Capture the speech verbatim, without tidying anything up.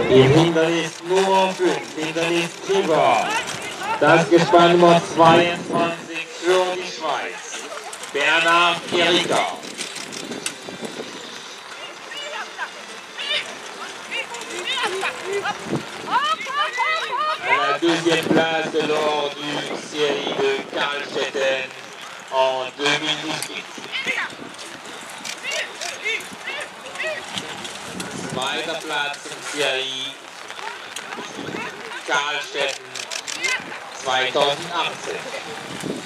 Im Hindernis Nummer fünf, Hindernis Tiber. Das Gespann Nummer zweiundzwanzig für die Schweiz. Bernhard Erika. À la deuxième place lors du série de Karlstetten en deux mille dix-huit. Zweiter Platz in Serie Karlstetten zweitausendachtzehn.